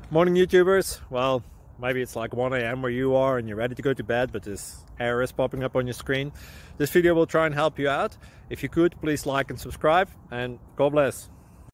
Morning YouTubers. Well, maybe it's like 1 a.m. where you are and you're ready to go to bed, but this error is popping up on your screen. This video will try and help you out. If you could, please like and subscribe, and God bless.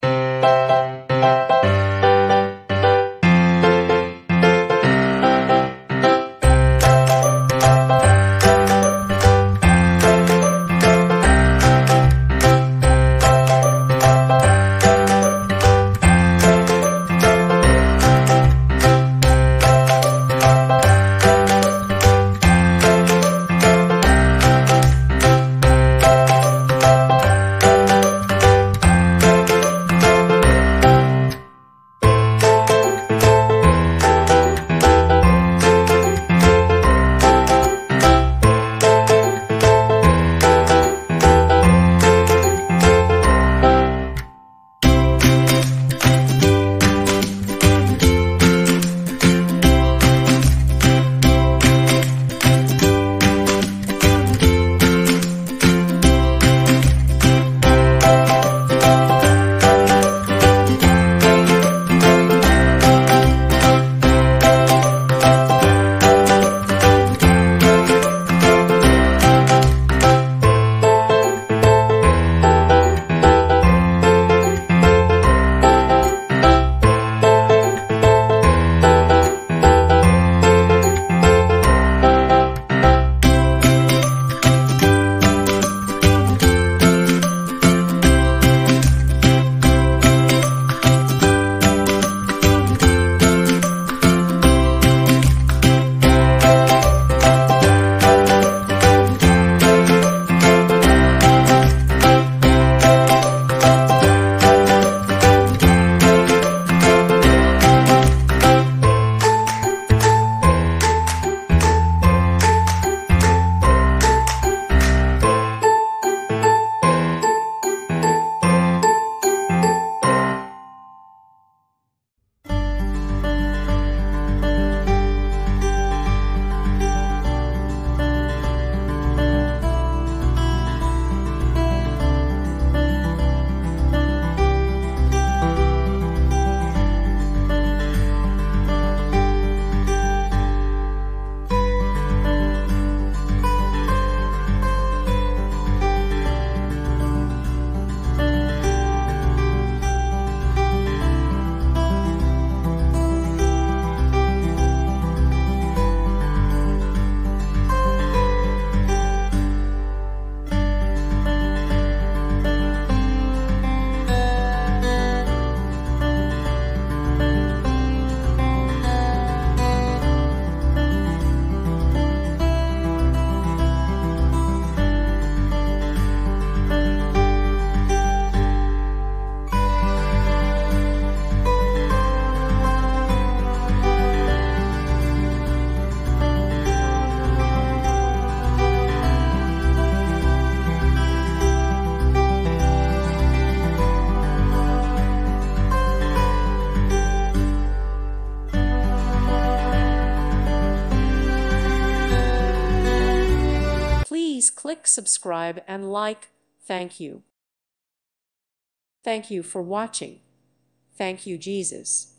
Please click subscribe and like. Thank you. Thank you for watching. Thank you, Jesus.